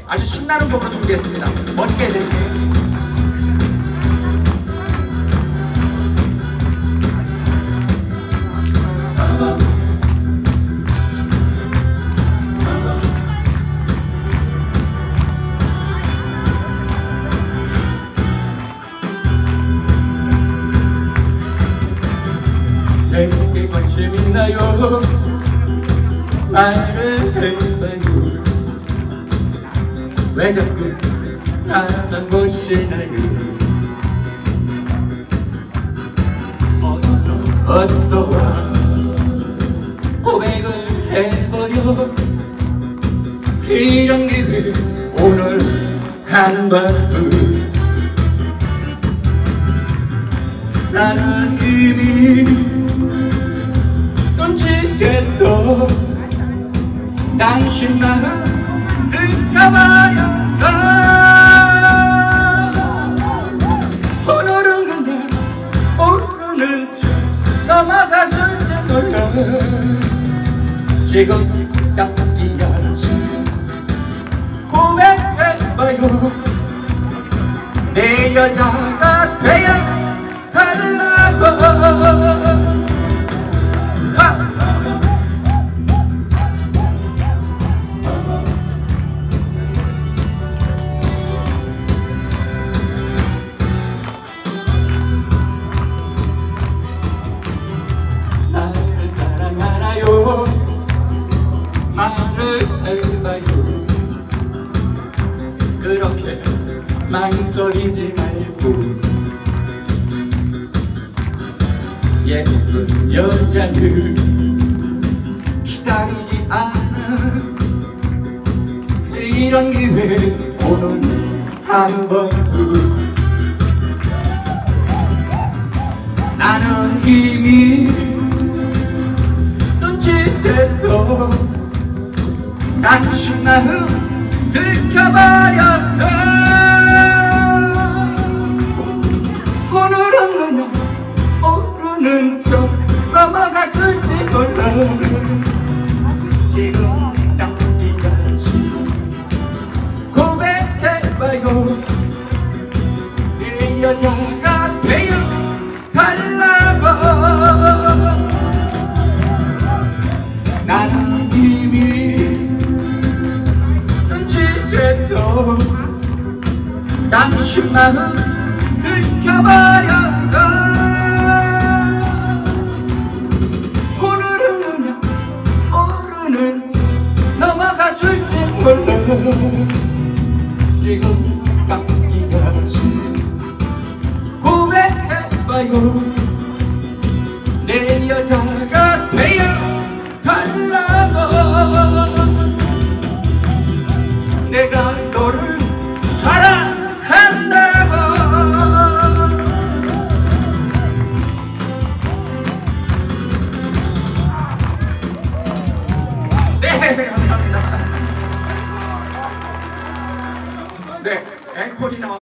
아주 신나는 곡으로 준비했습니다. 멋있게 해드릴게요. 내게 관심 있나요? 말을 해봐요. 왜 자꾸 나만 보시나요? 어서 와 고백을 해버려. 이런 기회 오늘 한 번뿐. 나는 이미 눈치챘어. 당신 마음 들켜버렸어. 오늘은 그냥 모르는 척 넘어가 줄지 몰라. 지금 닦기야지 고백해봐요. 내 여자가 되어 달라고. 나를 사랑하나요? 말을 해봐요. 그렇게 망설이지 말고. 예쁜 여자를 기다리지 않아. 이런 기회 오늘 한 번뿐. 나는 이미 눈치챘어. 당신 마음 들켜버렸어. 오늘은 그냥 모르는 척 넘어가 줄지 몰라. 지금 닦기까지 고백해봐요. 이 여자가 되어 달라고. 나는 이미 눈치챘어. 당신 마음 들켜버렸어. 오늘은 그냥 모르는 척 넘어가 줄지 몰라. 지금 깎기까지 고백해봐요. 내 여자가 되어 달라고. 내가 너를 사랑한다고. 네, 감사합니다. 네, 앵콜이 나왔습니다.